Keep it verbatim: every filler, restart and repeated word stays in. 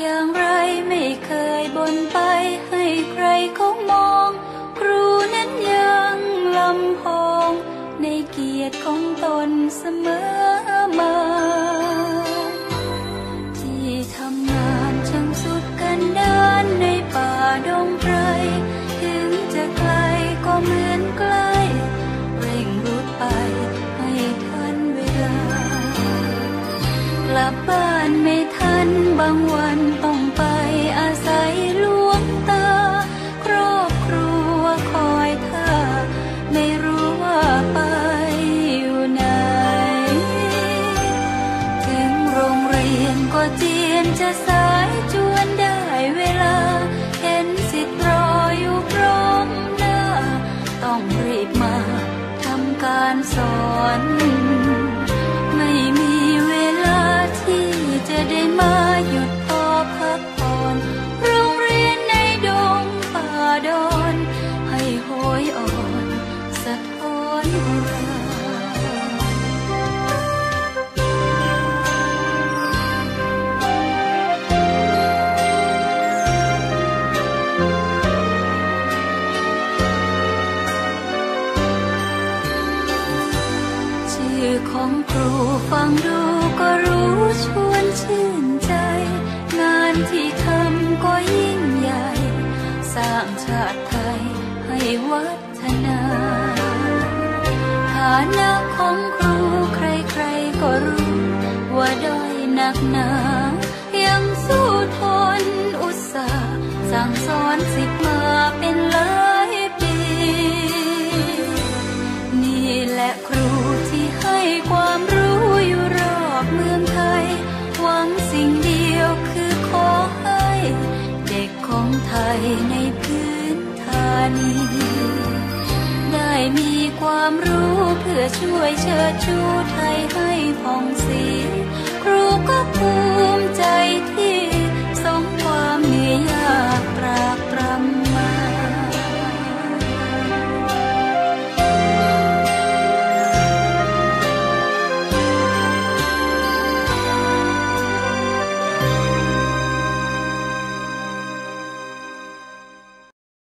อย่างไรไม่เคยบ่นไปให้ใครเขามองครูนั้นยังลำพองในเกียรติของตนเสมอมาที่ทำงานช่างสุดกันดารในป่าดงไพรถึงจะไกลก็เหมือนใกล้เร่งรุดไปให้ทันเวลากลับบ้านไม่ทันบางวันต้องไปอาศัยหลวงตาครอบครัวคอยท่าไม่รู้ว่าไปอยู่ไหนถึงโรงเรียนก็เจียนจะสายจวนได้เวลาเห็นสิทธิ์รออยู่พร้อมหน้าต้องรีบมาทำการสอนไม่มีเวลาที่จะได้มาหยุดพอพักผ่อนโรงเรียนในดงป่าดอนให้โหยอ่อนสะท้อนราชื่อของครูฟังดูก็รู้ชวนชื่นใจงานที่ทำก็ยิ่งใหญ่สร้างชาติไทยให้วัฒนาฐานะของครูใครๆก็รู้ว่าด้อยหนักหนายังสู้ทนอุตส่าห์สั่งสอนสิทธิ์มาเป็นหลายปีนี่แหละครูที่ให้ความรู้อยู่รอบเมืองไทยหวังสิ่งเดียวคือขอให้เด็กของไทยในพื้นฐานนี้ได้มีความรู้เพื่อช่วยเชิดชูไทยให้ผ่องศรีครูก็ภูมิใจที่